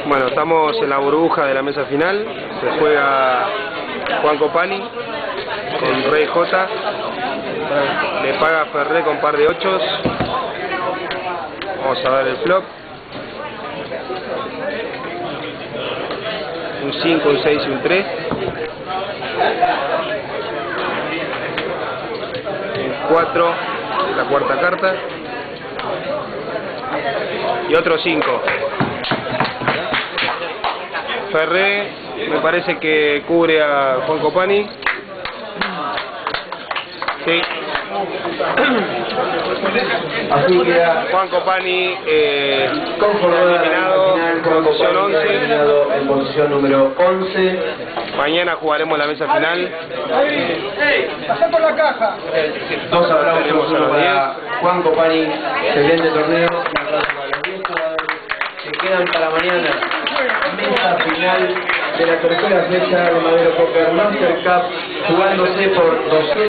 Bueno, estamos en la burbuja de la mesa final. Se juega Juan Copani con Rey J. Le paga Ferré con par de ochos. Vamos a ver el flop. Un 5, un 6 y un 3. Un 4, la cuarta carta. Y otro 5. Ferré me parece que cubre a Juan Copani. Sí. Así queda Juan Copani conformado eliminado Juan en posición Copani 11. eliminado en posición número 11. Mañana jugaremos la mesa final. ¡Pasá por la caja! Dos aplausos Tenemos a uno los para Juan Copani, excelente torneo. Un aplauso para los 10 jugadores que quedan para mañana. Mesa final de la tercera fecha de Madero Poker Master Cup, jugándose por 200.